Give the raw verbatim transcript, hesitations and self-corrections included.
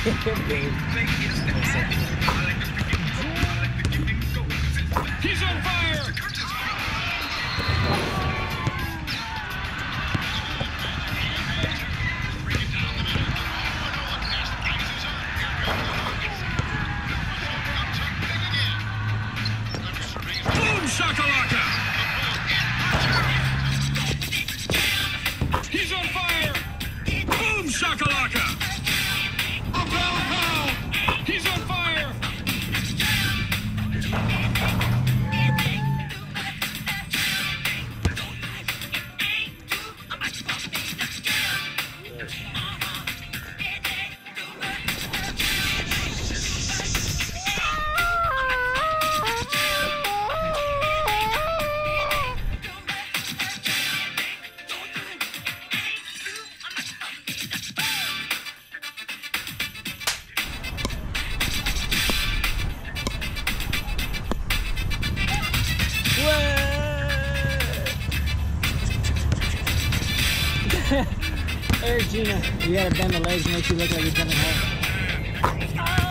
Babe. He's on fire! Boom shakalaka! He's on fire! Boom shakalaka! A pound pound! He's on fire! Eric Gina, you gotta bend the legs, make you look like you're coming home.